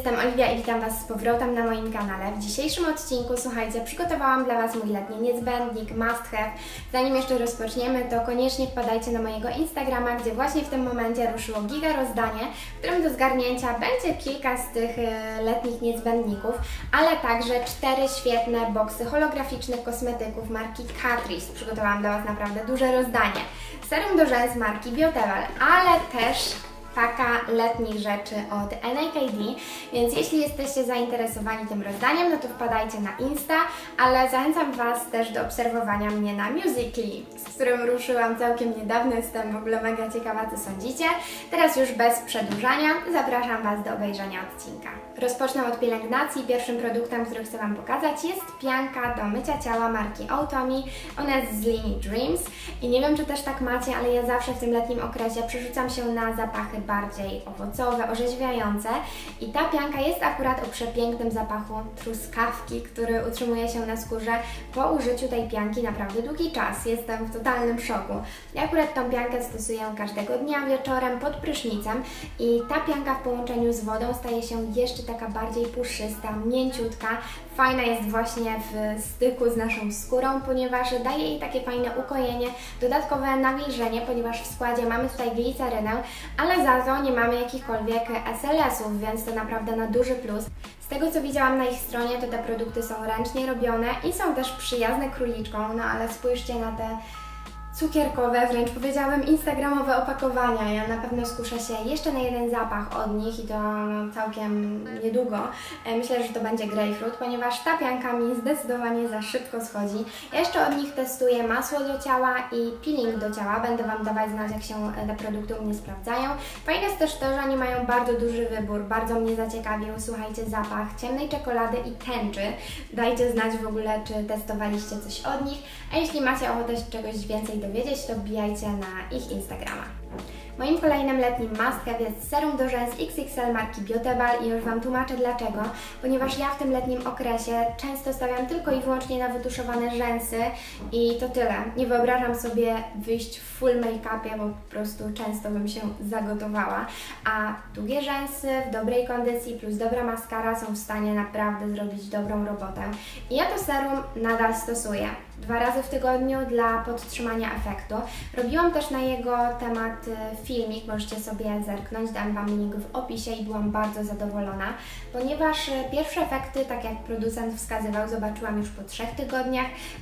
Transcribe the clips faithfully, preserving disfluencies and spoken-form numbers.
jestem Oliwia i witam Was z powrotem na moim kanale. W dzisiejszym odcinku, słuchajcie, przygotowałam dla Was mój letni niezbędnik, must have. Zanim jeszcze rozpoczniemy, to koniecznie wpadajcie na mojego Instagrama, gdzie właśnie w tym momencie ruszyło giga rozdanie, w którym do zgarnięcia będzie kilka z tych letnich niezbędników, ale także cztery świetne boksy holograficznych kosmetyków marki Catrice. Przygotowałam dla Was naprawdę duże rozdanie. Serum do rzęs marki Bioteval, ale też paka letnich rzeczy od N A K D, więc jeśli jesteście zainteresowani tym rozdaniem, no to wpadajcie na Insta, ale zachęcam Was też do obserwowania mnie na Musical.ly, z którym ruszyłam całkiem niedawno, jestem w ogóle mega ciekawa, co sądzicie. Teraz już bez przedłużania zapraszam Was do obejrzenia odcinka. Rozpocznę od pielęgnacji. Pierwszym produktem, który chcę Wam pokazać, jest pianka do mycia ciała marki Automi. Ona jest z linii Dreams i nie wiem, czy też tak macie, ale ja zawsze w tym letnim okresie przerzucam się na zapachy bardziej owocowe, orzeźwiające i ta pianka jest akurat o przepięknym zapachu truskawki, który utrzymuje się na skórze po użyciu tej pianki naprawdę długi czas. Jestem w totalnym szoku. Ja akurat tą piankę stosuję każdego dnia wieczorem pod prysznicem i ta pianka w połączeniu z wodą staje się jeszcze taka bardziej puszysta, mięciutka. Fajna jest właśnie w styku z naszą skórą, ponieważ daje jej takie fajne ukojenie, dodatkowe nawilżenie, ponieważ w składzie mamy tutaj glicerynę, ale za to nie mamy jakichkolwiek S L S-ów, więc to naprawdę na duży plus. Z tego, co widziałam na ich stronie, to te produkty są ręcznie robione i są też przyjazne króliczkom, no ale spójrzcie na te cukierkowe, wręcz powiedziałabym instagramowe opakowania. Ja na pewno skuszę się jeszcze na jeden zapach od nich i to no, całkiem niedługo. Myślę, że to będzie grapefruit, ponieważ ta pianka mi zdecydowanie za szybko schodzi. Ja jeszcze od nich testuję masło do ciała i peeling do ciała. Będę Wam dawać znać, jak się te produkty u mnie sprawdzają. Fajne jest też to, że oni mają bardzo duży wybór. Bardzo mnie zaciekawił, słuchajcie, zapach ciemnej czekolady i tęczy. Dajcie znać w ogóle, czy testowaliście coś od nich. A jeśli macie ochotę się czegoś więcej dowiedzieć, to wbijajcie na ich Instagrama. Moim kolejnym letnim must have jest serum do rzęs X X L marki Bioteval i już Wam tłumaczę dlaczego, ponieważ ja w tym letnim okresie często stawiam tylko i wyłącznie na wytuszowane rzęsy i to tyle. Nie wyobrażam sobie wyjść w full make-upie, bo po prostu często bym się zagotowała, a długie rzęsy w dobrej kondycji plus dobra maskara są w stanie naprawdę zrobić dobrą robotę. I ja to serum nadal stosuję. Dwa razy w tygodniu dla podtrzymania efektu. Robiłam też na jego temat filmik, możecie sobie zerknąć, dam Wam link w opisie i byłam bardzo zadowolona, ponieważ pierwsze efekty, tak jak producent wskazywał, zobaczyłam już po trzech tygodniach.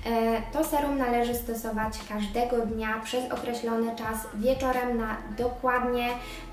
To serum należy stosować każdego dnia przez określony czas wieczorem na dokładnie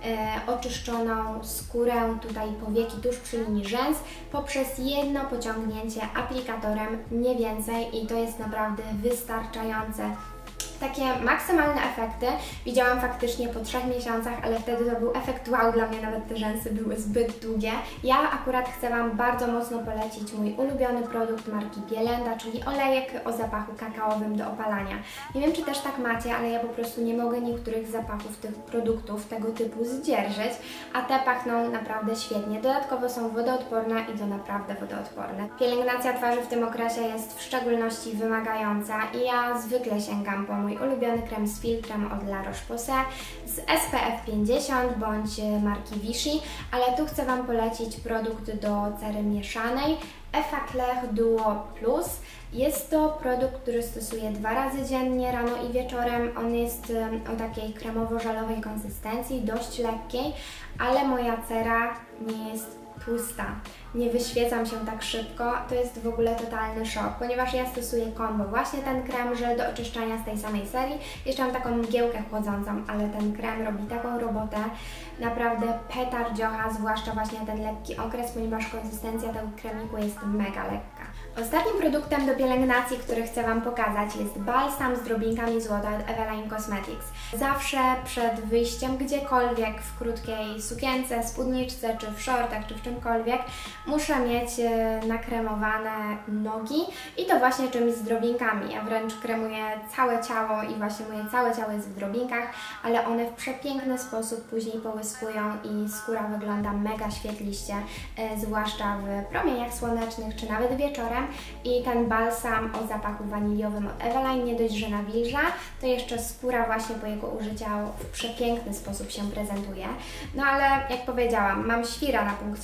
oczyszczoną skórę, tutaj powieki tuż przy linii rzęs, poprzez jedno pociągnięcie aplikatorem, nie więcej, i to jest naprawdę wystarczające. Takie maksymalne efekty widziałam faktycznie po trzech miesiącach, ale wtedy to był efekt wow dla mnie, nawet te rzęsy były zbyt długie. Ja akurat chcę Wam bardzo mocno polecić mój ulubiony produkt marki Bielenda, czyli olejek o zapachu kakaowym do opalania. Nie wiem, czy też tak macie, ale ja po prostu nie mogę niektórych zapachów tych produktów tego typu zdzierżyć, a te pachną naprawdę świetnie. Dodatkowo są wodoodporne i to naprawdę wodoodporne. Pielęgnacja twarzy w tym okresie jest w szczególności wymagająca i ja zwykle sięgam po mój ulubiony krem z filtrem od La Roche-Posay z S P F pięćdziesiąt bądź marki Vichy, ale tu chcę Wam polecić produkt do cery mieszanej Effaclar Duo Plus. Jest to produkt, który stosuję dwa razy dziennie, rano i wieczorem. On jest o takiej kremowo-żelowej konsystencji, dość lekkiej, ale moja cera nie jest tłusta. Nie wyświecam się tak szybko, to jest w ogóle totalny szok, ponieważ ja stosuję combo, właśnie ten krem, żel do oczyszczania z tej samej serii. Jeszcze mam taką mgiełkę chłodzącą, ale ten krem robi taką robotę, naprawdę petardziocha, zwłaszcza właśnie ten lekki okres, ponieważ konsystencja tego kremiku jest mega lekka. Ostatnim produktem do pielęgnacji, który chcę Wam pokazać, jest balsam z drobinkami złota od Eveline Cosmetics. Zawsze przed wyjściem gdziekolwiek, w krótkiej sukience, spódniczce, czy w shortach, czy w czymkolwiek, muszę mieć nakremowane nogi i to właśnie czymś z drobinkami. Ja wręcz kremuję całe ciało i właśnie moje całe ciało jest w drobinkach, ale one w przepiękny sposób później połyskują i skóra wygląda mega świetliście, zwłaszcza w promieniach słonecznych, czy nawet wieczorem. I ten balsam o zapachu waniliowym od Eveline nie dość, że nawilża, to jeszcze skóra właśnie po jego użyciu w przepiękny sposób się prezentuje. No ale jak powiedziałam, mam świra na punkcie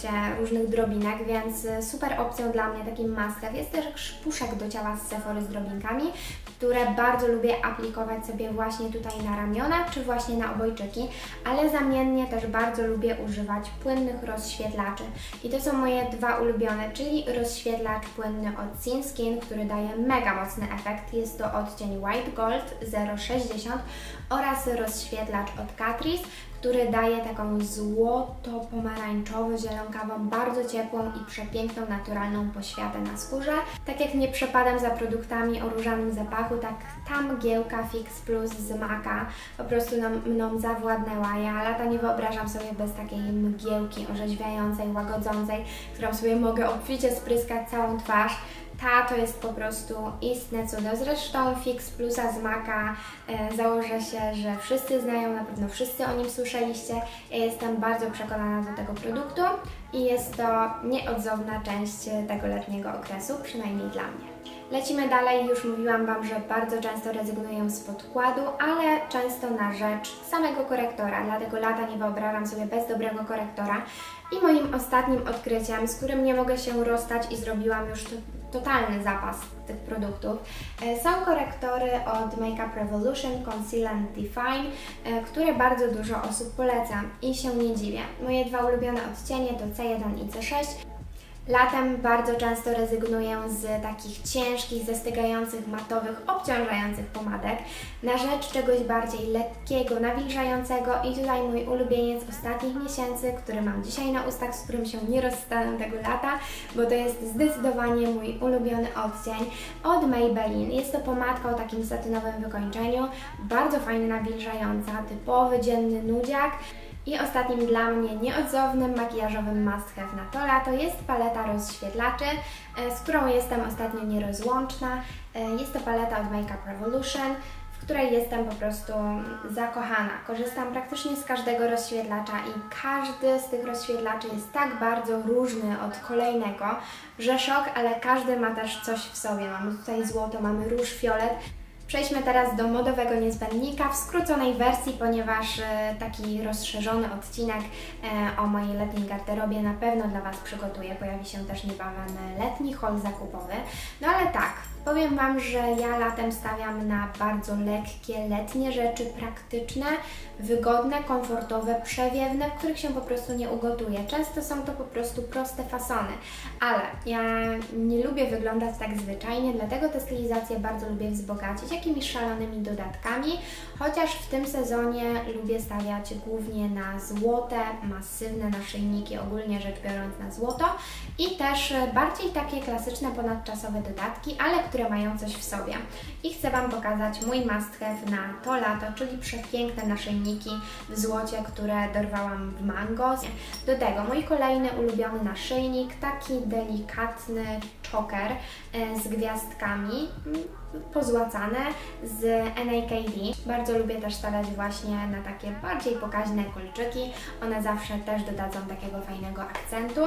użycie różnych drobinek, więc super opcją dla mnie, takim must-have, jest też puszek do ciała z Sephory z drobinkami, które bardzo lubię aplikować sobie właśnie tutaj na ramiona, czy właśnie na obojczyki, ale zamiennie też bardzo lubię używać płynnych rozświetlaczy. I to są moje dwa ulubione, czyli rozświetlacz płynny od Sin Skin, który daje mega mocny efekt, jest to odcień White Gold zero sześćdziesiąt oraz rozświetlacz od Catrice, który daje taką złoto-pomarańczowo-zielonkawą, bardzo ciepłą i przepiękną, naturalną poświatę na skórze. Tak jak nie przepadam za produktami o różanym zapachu, tak ta mgiełka Fix Plus z Maka po prostu nam, mną zawładnęła. Ja lata nie wyobrażam sobie bez takiej mgiełki orzeźwiającej, łagodzącej, którą sobie mogę obficie spryskać całą twarz. Ta to jest po prostu istne cudo. Zresztą Fix Plusa z Maka e, założę się, że wszyscy znają, na pewno wszyscy o nim słyszeliście. Ja jestem bardzo przekonana do tego produktu i jest to nieodzowna część tego letniego okresu, przynajmniej dla mnie. Lecimy dalej, już mówiłam Wam, że bardzo często rezygnuję z podkładu, ale często na rzecz samego korektora, dlatego lata nie wyobrażam sobie bez dobrego korektora. I moim ostatnim odkryciem, z którym nie mogę się rozstać i zrobiłam już to, totalny zapas tych produktów, są korektory od Makeup Revolution Conceal and Define, które bardzo dużo osób poleca i się nie dziwię. Moje dwa ulubione odcienie to C jeden i C sześć. Latem bardzo często rezygnuję z takich ciężkich, zastygających, matowych, obciążających pomadek na rzecz czegoś bardziej lekkiego, nawilżającego i tutaj mój ulubieniec ostatnich miesięcy, który mam dzisiaj na ustach, z którym się nie rozstanę tego lata, bo to jest zdecydowanie mój ulubiony odcień od Maybelline. Jest to pomadka o takim satynowym wykończeniu, bardzo fajnie nawilżająca, typowy dzienny nudziak. I ostatnim dla mnie nieodzownym makijażowym must have na to lato jest paleta rozświetlaczy, z którą jestem ostatnio nierozłączna. Jest to paleta od Makeup Revolution, w której jestem po prostu zakochana. Korzystam praktycznie z każdego rozświetlacza i każdy z tych rozświetlaczy jest tak bardzo różny od kolejnego, że szok, ale każdy ma też coś w sobie. Mamy tutaj złoto, mamy róż, fiolet. Przejdźmy teraz do modowego niezbędnika w skróconej wersji, ponieważ taki rozszerzony odcinek o mojej letniej garderobie na pewno dla Was przygotuję. Pojawi się też niebawem letni haul zakupowy. No ale tak, powiem Wam, że ja latem stawiam na bardzo lekkie, letnie rzeczy, praktyczne, wygodne, komfortowe, przewiewne, w których się po prostu nie ugotuje. Często są to po prostu proste fasony, ale ja nie lubię wyglądać tak zwyczajnie, dlatego tę stylizację bardzo lubię wzbogacić jakimiś szalonymi dodatkami, chociaż w tym sezonie lubię stawiać głównie na złote, masywne naszyjniki, ogólnie rzecz biorąc na złoto i też bardziej takie klasyczne, ponadczasowe dodatki, ale które mają coś w sobie. I chcę Wam pokazać mój must have na to lato, czyli przepiękne naszyjniki w złocie, które dorwałam w Mango. Do tego mój kolejny ulubiony naszyjnik, taki delikatny choker z gwiazdkami, pozłacane z N A K D. Bardzo lubię też stawiać właśnie na takie bardziej pokaźne kolczyki. One zawsze też dodadzą takiego fajnego akcentu.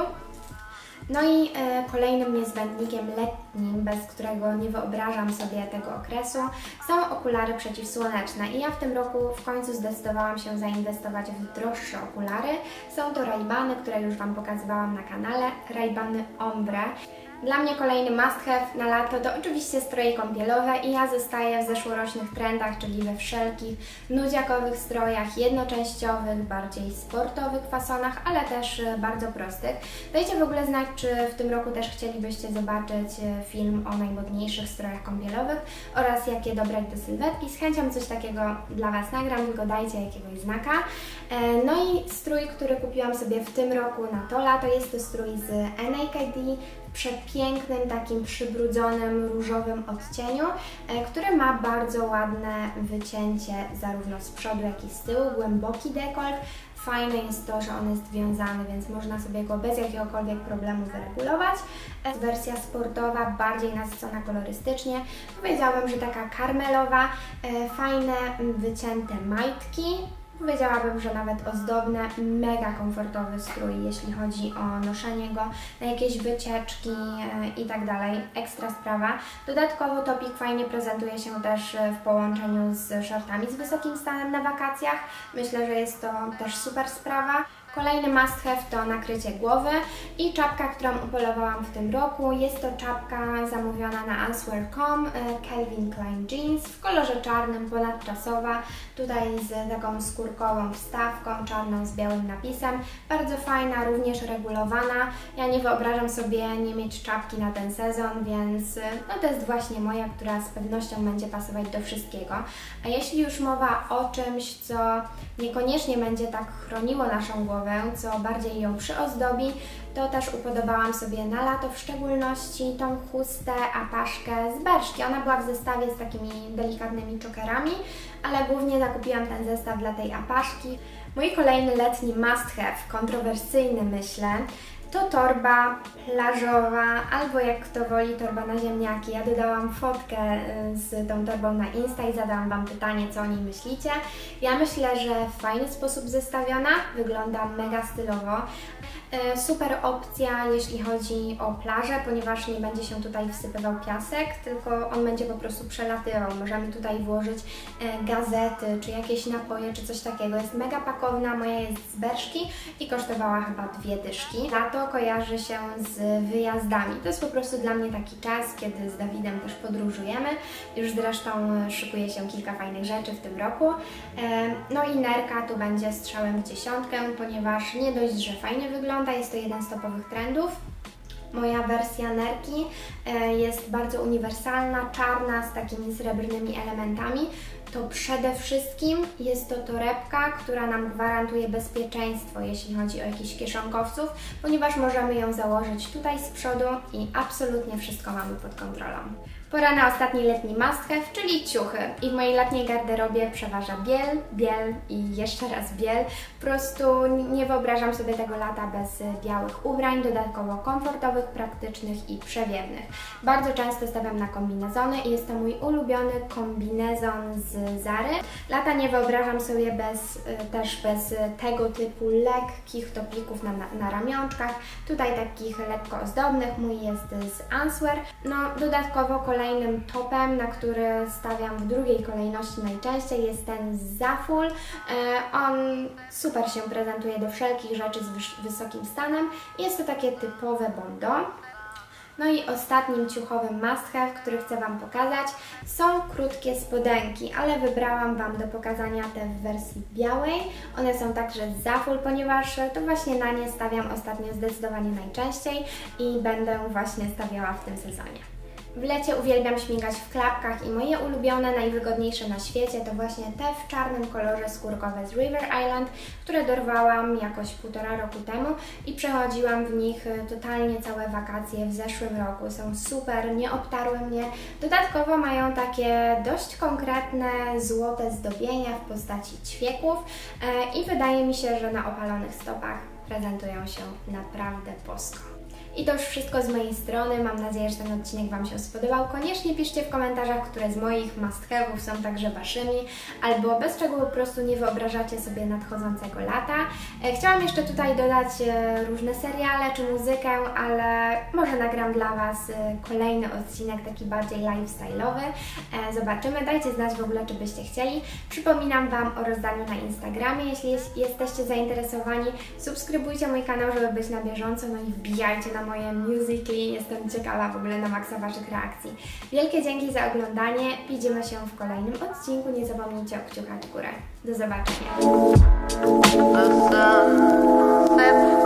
No i e, kolejnym niezbędnikiem letnim, bez którego nie wyobrażam sobie tego okresu, są okulary przeciwsłoneczne. I ja w tym roku w końcu zdecydowałam się zainwestować w droższe okulary. Są to Ray-Bany, które już Wam pokazywałam na kanale, Ray-Bany Ombre. Dla mnie kolejny must have na lato to oczywiście stroje kąpielowe i ja zostaję w zeszłorocznych trendach, czyli we wszelkich nudziakowych strojach jednoczęściowych, bardziej sportowych fasonach, ale też bardzo prostych. Dajcie w ogóle znać, czy w tym roku też chcielibyście zobaczyć film o najmodniejszych strojach kąpielowych oraz jakie dobrać do sylwetki. Z chęcią coś takiego dla Was nagram, tylko dajcie jakiegoś znaka. No i strój, który kupiłam sobie w tym roku na to lato, jest to strój z N A K D, w przepięknym, takim przybrudzonym, różowym odcieniu, który ma bardzo ładne wycięcie zarówno z przodu, jak i z tyłu, głęboki dekolt. Fajne jest to, że on jest wiązany, więc można sobie go bez jakiegokolwiek problemu wyregulować. Wersja sportowa, bardziej nasycona kolorystycznie. Powiedziałabym, że taka karmelowa, fajne, wycięte majtki. Powiedziałabym, że nawet ozdobne, mega komfortowy strój, jeśli chodzi o noszenie go na jakieś wycieczki i tak dalej. Ekstra sprawa. Dodatkowo topik fajnie prezentuje się też w połączeniu z shortami z wysokim stanem na wakacjach. Myślę, że jest to też super sprawa. Kolejny must have to nakrycie głowy i czapka, którą upolowałam w tym roku. Jest to czapka zamówiona na answer kropka com, Calvin Klein Jeans w kolorze czarnym, ponadczasowa, tutaj z taką skórkową wstawką, czarną z białym napisem. Bardzo fajna, również regulowana. Ja nie wyobrażam sobie nie mieć czapki na ten sezon, więc no to jest właśnie moja, która z pewnością będzie pasować do wszystkiego. A jeśli już mowa o czymś, co niekoniecznie będzie tak chroniło naszą głowę, co bardziej ją przyozdobi, to też upodobałam sobie na lato, w szczególności tą chustę, apaszkę z Berszki. Ona była w zestawie z takimi delikatnymi czokerami, ale głównie zakupiłam ten zestaw dla tej apaszki. Mój kolejny letni must have, kontrowersyjny myślę, to torba plażowa, albo jak kto woli, torba na ziemniaki. Ja dodałam fotkę z tą torbą na Insta i zadałam Wam pytanie, co o niej myślicie. Ja myślę, że w fajny sposób zestawiona, wygląda mega stylowo. Super opcja, jeśli chodzi o plażę, ponieważ nie będzie się tutaj wsypywał piasek, tylko on będzie po prostu przelatywał. Możemy tutaj włożyć gazety, czy jakieś napoje, czy coś takiego. Jest mega pakowna, moja jest z Berszki i kosztowała chyba dwie dyszki. Lato kojarzy się z wyjazdami. To jest po prostu dla mnie taki czas, kiedy z Dawidem też podróżujemy. Już zresztą szykuje się kilka fajnych rzeczy w tym roku. No i nerka tu będzie strzałem w dziesiątkę, ponieważ nie dość, że fajnie wygląda, jest to jeden z topowych trendów. Moja wersja nerki jest bardzo uniwersalna, czarna, z takimi srebrnymi elementami. To przede wszystkim jest to torebka, która nam gwarantuje bezpieczeństwo, jeśli chodzi o jakichś kieszonkowców, ponieważ możemy ją założyć tutaj z przodu i absolutnie wszystko mamy pod kontrolą. Pora na ostatni letni must have, czyli ciuchy. I w mojej letniej garderobie przeważa biel, biel i jeszcze raz biel. Po prostu nie wyobrażam sobie tego lata bez białych ubrań, dodatkowo komfortowych, praktycznych i przewiewnych. Bardzo często stawiam na kombinezony i jest to mój ulubiony kombinezon z Zary. Lata nie wyobrażam sobie bez, też bez tego typu lekkich topików na, na, na ramionczkach. Tutaj takich lekko ozdobnych, mój jest z Answer. No dodatkowo kolejny Kolejnym topem, na który stawiam w drugiej kolejności najczęściej, jest ten z Zaful. On super się prezentuje do wszelkich rzeczy z wysokim stanem. Jest to takie typowe bondo. No i ostatnim ciuchowym must have, który chcę Wam pokazać, są krótkie spodenki, ale wybrałam Wam do pokazania te w wersji białej. One są także z Zaful, ponieważ to właśnie na nie stawiam ostatnio zdecydowanie najczęściej i będę właśnie stawiała w tym sezonie. W lecie uwielbiam śmigać w klapkach i moje ulubione, najwygodniejsze na świecie to właśnie te w czarnym kolorze skórkowe z River Island, które dorwałam jakoś półtora roku temu i przechodziłam w nich totalnie całe wakacje w zeszłym roku. Są super, nie obtarły mnie. Dodatkowo mają takie dość konkretne złote zdobienia w postaci ćwieków i wydaje mi się, że na opalonych stopach prezentują się naprawdę bosko. I to już wszystko z mojej strony. Mam nadzieję, że ten odcinek Wam się spodobał. Koniecznie piszcie w komentarzach, które z moich must have'ów są także Waszymi, albo bez czego po prostu nie wyobrażacie sobie nadchodzącego lata. Chciałam jeszcze tutaj dodać różne seriale czy muzykę, ale może nagram dla Was kolejny odcinek, taki bardziej lifestyle'owy. Zobaczymy. Dajcie znać w ogóle, czy byście chcieli. Przypominam Wam o rozdaniu na Instagramie. Jeśli jesteście zainteresowani, subskrybujcie mój kanał, żeby być na bieżąco, no i wbijajcie na moje Musical.ly. Jestem ciekawa w ogóle na maksa Waszych reakcji. Wielkie dzięki za oglądanie. Widzimy się w kolejnym odcinku. Nie zapomnijcie o kciukach w górę. Do zobaczenia.